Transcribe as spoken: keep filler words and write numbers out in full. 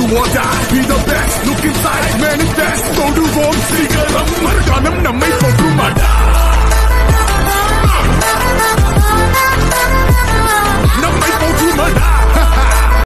or die. Be the best, look inside, manifest. Go to Rome, சீக்கிரம்